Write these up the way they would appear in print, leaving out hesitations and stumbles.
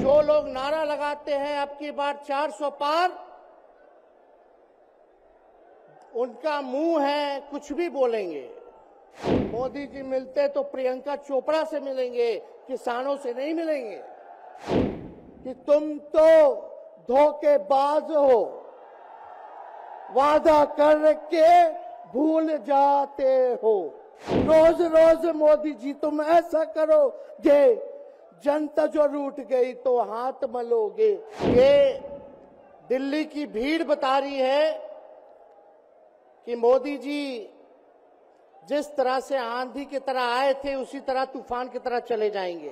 जो लोग नारा लगाते हैं अब की बार 400 पार, उनका मुंह है कुछ भी बोलेंगे। मोदी जी मिलते तो प्रियंका चोपड़ा से मिलेंगे, किसानों से नहीं मिलेंगे। कि तुम तो धोखेबाज हो, वादा करके भूल जाते हो। रोज रोज मोदी जी तुम ऐसा करोगे, जनता जो रूठ गई तो हाथ मलोगे। ये दिल्ली की भीड़ बता रही है कि मोदी जी जिस तरह से आंधी की तरह आए थे उसी तरह तूफान की तरह चले जाएंगे।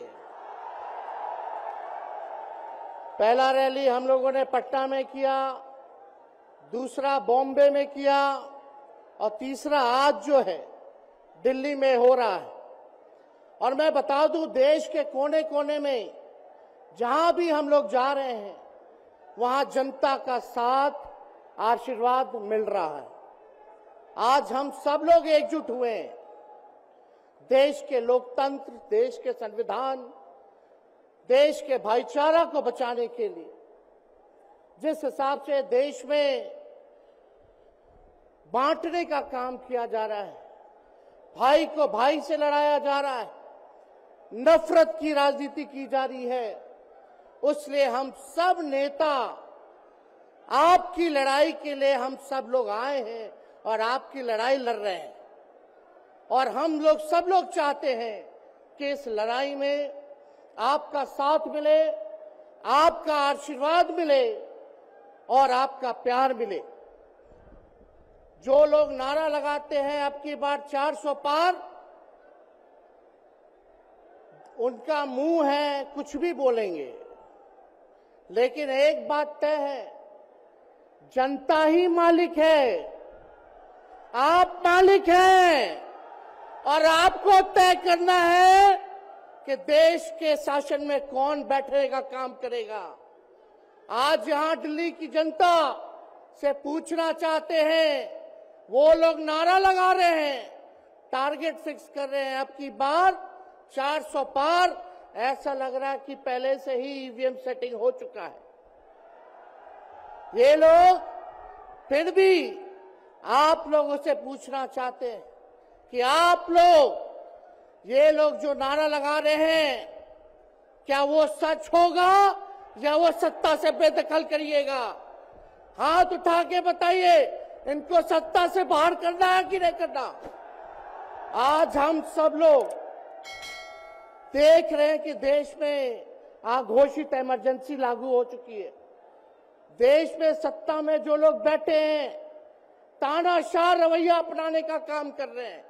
पहला रैली हम लोगों ने पटना में किया, दूसरा बॉम्बे में किया और तीसरा आज जो है दिल्ली में हो रहा है। और मैं बता दूं, देश के कोने कोने में जहां भी हम लोग जा रहे हैं वहां जनता का साथ, आशीर्वाद मिल रहा है। आज हम सब लोग एकजुट हुए हैं देश के लोकतंत्र, देश के संविधान, देश के भाईचारा को बचाने के लिए। जिस हिसाब से देश में बांटने का काम किया जा रहा है, भाई को भाई से लड़ाया जा रहा है, नफरत की राजनीति की जा रही है, उसलिए हम सब नेता आपकी लड़ाई के लिए हम सब लोग आए हैं और आपकी लड़ाई लड़ रहे हैं। और हम लोग सब लोग चाहते हैं कि इस लड़ाई में आपका साथ मिले, आपका आशीर्वाद मिले और आपका प्यार मिले। जो लोग नारा लगाते हैं अब की बार 400 पार, उनका मुंह है कुछ भी बोलेंगे, लेकिन एक बात तय है, जनता ही मालिक है। आप मालिक हैं और आपको तय करना है कि देश के शासन में कौन बैठने का काम करेगा। आज यहां दिल्ली की जनता से पूछना चाहते हैं, वो लोग नारा लगा रहे हैं, टारगेट फिक्स कर रहे हैं अब की बार 400 पार। ऐसा लग रहा है कि पहले से ही ईवीएम सेटिंग हो चुका है। ये लोग फिर भी आप लोगों से पूछना चाहते हैं कि आप लोग, ये लोग जो नारा लगा रहे हैं, क्या वो सच होगा या वो सत्ता से बेदखल करिएगा? हाथ उठा के बताइए, इनको सत्ता से बाहर करना है कि नहीं करना? आज हम सब लोग देख रहे हैं कि देश में अघोषित इमरजेंसी लागू हो चुकी है। देश में सत्ता में जो लोग बैठे हैं तानाशाह रवैया अपनाने का काम कर रहे हैं,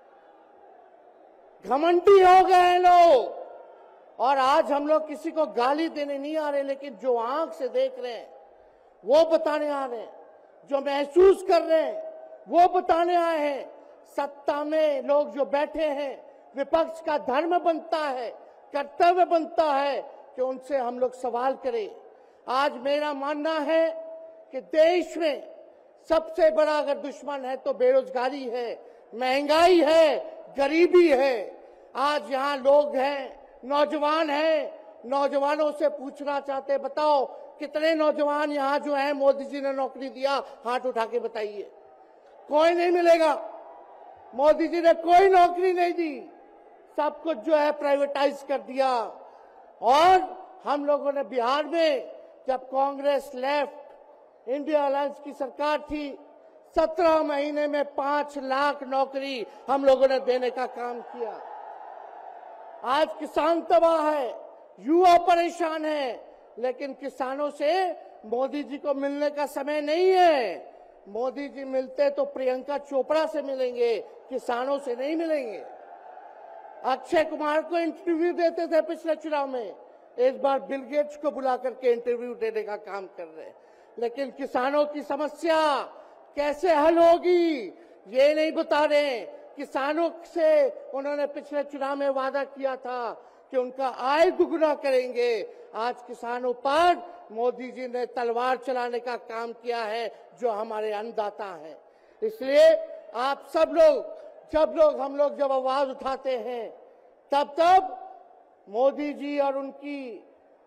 घमंडी हो गए हैं लोग। और आज हम लोग किसी को गाली देने नहीं आ रहे, लेकिन जो आंख से देख रहे हैं वो बताने आ रहे हैं, जो महसूस कर रहे हैं वो बताने आए हैं। सत्ता में लोग जो बैठे हैं, विपक्ष का धर्म बनता है, कर्तव्य बनता है कि उनसे हम लोग सवाल करें। आज मेरा मानना है कि देश में सबसे बड़ा अगर दुश्मन है तो बेरोजगारी है, महंगाई है, गरीबी है। आज यहाँ लोग हैं, नौजवान हैं, नौजवानों से पूछना चाहते, बताओ कितने नौजवान यहाँ जो हैं मोदी जी ने नौकरी दिया? हाथ उठा के बताइए। कोई नहीं मिलेगा। मोदी जी ने कोई नौकरी नहीं दी, सब कुछ जो है प्राइवेटाइज कर दिया। और हम लोगों ने बिहार में जब कांग्रेस लेफ्ट इंडिया अलायंस की सरकार थी, 17 महीने में 5 लाख नौकरी हम लोगों ने देने का काम किया। आज किसान तबाह है, युवा परेशान है, लेकिन किसानों से मोदी जी को मिलने का समय नहीं है। मोदी जी मिलते तो प्रियंका चोपड़ा से मिलेंगे, किसानों से नहीं मिलेंगे। अक्षय कुमार को इंटरव्यू देते थे पिछले चुनाव में, इस बार बिल गेट्स को बुला करके इंटरव्यू देने का काम कर रहे हैं। लेकिन किसानों की समस्या कैसे हल होगी ये नहीं बता रहे। किसानों से उन्होंने पिछले चुनाव में वादा किया था कि उनका आय दुगुना करेंगे। आज किसानों पर मोदी जी ने तलवार चलाने का काम किया है, जो हमारे अन्नदाता हैं। इसलिए आप सब लोग, जब आवाज उठाते हैं तब मोदी जी और उनकी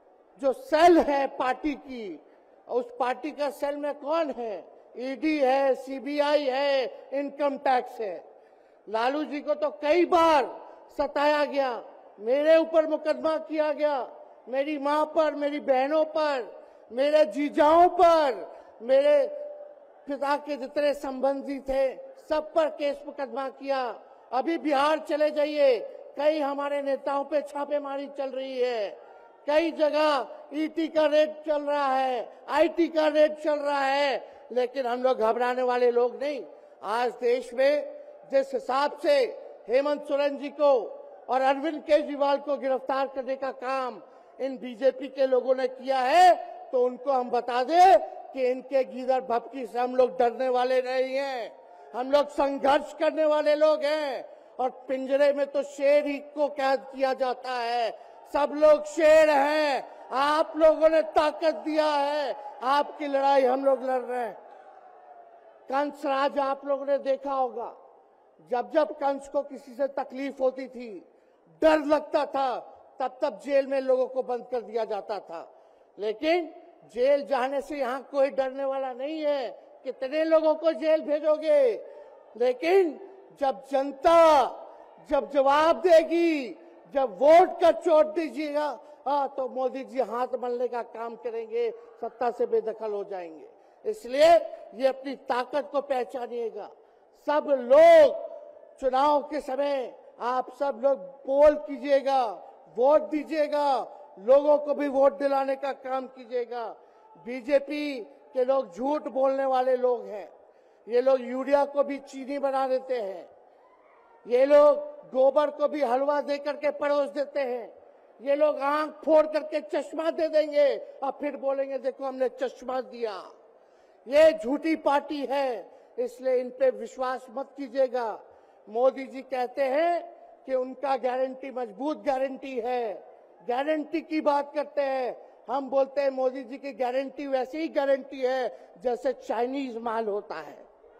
जो सेल है पार्टी की, उस पार्टी का सेल में कौन है? ईडी है, सीबीआई है, इनकम टैक्स है। लालू जी को तो कई बार सताया गया, मेरे ऊपर मुकदमा किया गया, मेरी मां पर, मेरी बहनों पर, मेरे जीजाओं पर, मेरे पिता के जितने संबंधी थे सब पर केस मुकदमा किया। अभी बिहार चले जाइए, कई हमारे नेताओं पे छापेमारी चल रही है, कई जगह ईटी का रेड चल रहा है, आईटी का रेड चल रहा है, लेकिन हम लोग घबराने वाले लोग नहीं। आज देश में जिस हिसाब से हेमंत सोरेन जी को और अरविंद केजरीवाल को गिरफ्तार करने का काम इन बीजेपी के लोगों ने किया है, तो उनको हम बता दें कि इनके गीदड़ भपकी से हम लोग डरने वाले नहीं हैं। हम लोग संघर्ष करने वाले लोग हैं, और पिंजरे में तो शेर ही को कैद किया जाता है। सब लोग शेर हैं, आप लोगों ने ताकत दिया है, आपकी लड़ाई हम लोग लड़ रहे हैं। कंस राज आप लोगों ने देखा होगा, जब जब कंस को किसी से तकलीफ होती थी, डर लगता था, तब तब जेल में लोगों को बंद कर दिया जाता था। लेकिन जेल जाने से यहाँ कोई डरने वाला नहीं है। कितने लोगों को जेल भेजोगे? लेकिन जब जनता जब जवाब देगी, जब वोट का चोट दीजिएगा, तो मोदी जी हाथ मलने का काम करेंगे, सत्ता से बेदखल हो जाएंगे। इसलिए ये अपनी ताकत को पहचानिएगा। सब लोग चुनाव के समय आप सब लोग पोल कीजिएगा, वोट दीजिएगा, लोगों को भी वोट दिलाने का काम कीजिएगा। बीजेपी के लोग झूठ बोलने वाले लोग हैं। ये लोग यूरिया को भी चीनी बना देते हैं, ये लोग गोबर को भी हलवा दे करके परोस देते हैं, ये लोग आंख फोड़ करके चश्मा दे देंगे और फिर बोलेंगे देखो हमने चश्मा दिया। ये झूठी पार्टी है, इसलिए इन पे विश्वास मत कीजिएगा। मोदी जी कहते हैं कि उनका गारंटी मजबूत गारंटी है, गारंटी की बात करते हैं। हम बोलते हैं मोदी जी की गारंटी वैसे ही गारंटी है जैसे चाइनीज माल होता है,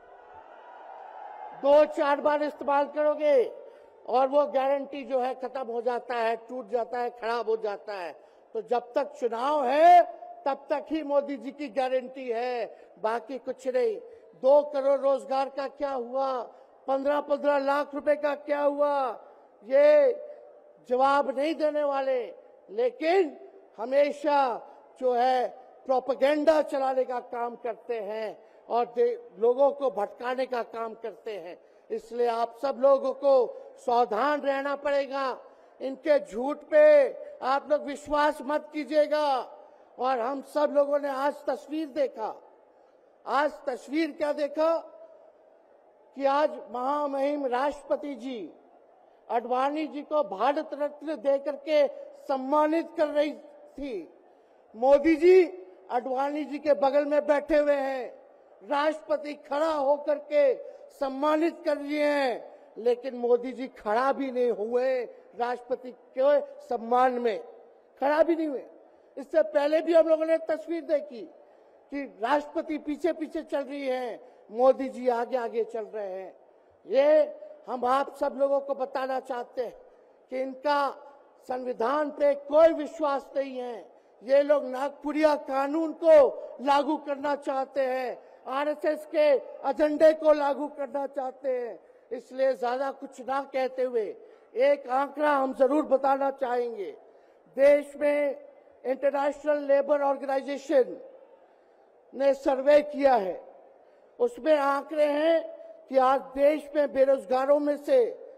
2-4 बार इस्तेमाल करोगे और वो गारंटी जो है खत्म हो जाता है, टूट जाता है, खराब हो जाता है। तो जब तक चुनाव है तब तक ही मोदी जी की गारंटी है, बाकी कुछ नहीं। 2 करोड़ रोजगार का क्या हुआ, 15-15 लाख रुपए का क्या हुआ, ये जवाब नहीं देने वाले, लेकिन हमेशा जो है प्रोपेगेंडा चलाने का काम करते हैं और लोगों को भटकाने का काम करते हैं। इसलिए आप सब लोगों को सावधान रहना पड़ेगा। इनके झूठ पे आप लोग विश्वास मत कीजिएगा। और हम सब लोगों ने आज तस्वीर देखा, आज तस्वीर क्या देखा कि आज महामहिम राष्ट्रपति जी आडवाणी जी को भारत रत्न देकर के सम्मानित कर रही थी। मोदी जी आडवाणी जी के बगल में बैठे हुए हैं, राष्ट्रपति खड़ा होकर के सम्मानित कर रहे हैं, लेकिन मोदी जी खड़ा भी नहीं हुए, राष्ट्रपति के सम्मान में खड़ा भी नहीं हुए। इससे पहले भी हम लोगों ने तस्वीर देखी कि राष्ट्रपति पीछे पीछे चल रही है, मोदी जी आगे आगे चल रहे हैं। ये हम आप सब लोगों को बताना चाहते हैं कि इनका संविधान पे कोई विश्वास नहीं है। ये लोग नागपुरिया कानून को लागू करना चाहते हैं, आरएसएस के एजेंडे को लागू करना चाहते हैं। इसलिए ज्यादा कुछ ना कहते हुए एक आंकड़ा हम जरूर बताना चाहेंगे। देश में इंटरनेशनल लेबर ऑर्गेनाइजेशन ने सर्वे किया है, उसमें आंकड़े हैं कि आज देश में बेरोजगारों में से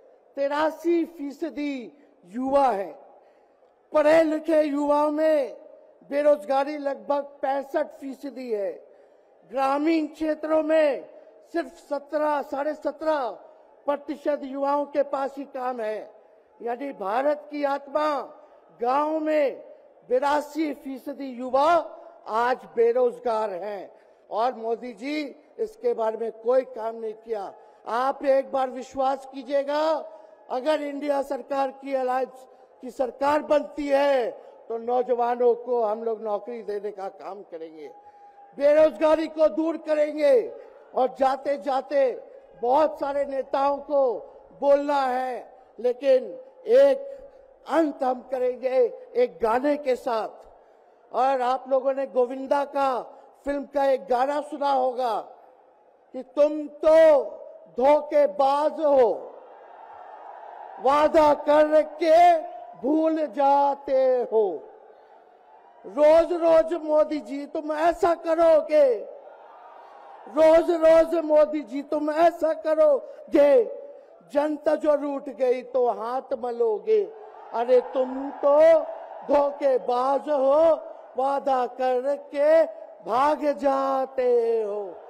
83% युवा है। पढ़े लिखे युवाओं में बेरोजगारी लगभग 65% है। ग्रामीण क्षेत्रों में सिर्फ 17.5% युवाओं के पास ही काम है। यानी भारत की आत्मा गांव में 82% युवा आज बेरोजगार हैं और मोदी जी इसके बारे में कोई काम नहीं किया। आप एक बार विश्वास कीजिएगा, अगर इंडिया सरकार की अलायंस की सरकार बनती है तो नौजवानों को हम लोग नौकरी देने का काम करेंगे, बेरोजगारी को दूर करेंगे। और जाते जाते बहुत सारे नेताओं को बोलना है, लेकिन एक अंत हम करेंगे एक गाने के साथ। और आप लोगों ने गोविंदा का फिल्म का एक गाना सुना होगा कि तुम तो धोखेबाज हो, वादा करके भूल जाते हो। रोज रोज मोदी जी तुम ऐसा करोगे, रोज रोज मोदी जी तुम ऐसा करोगे, जनता जो रूठ गई तो हाथ मलोगे। अरे तुम तो धोखेबाज हो, वादा करके भाग जाते हो।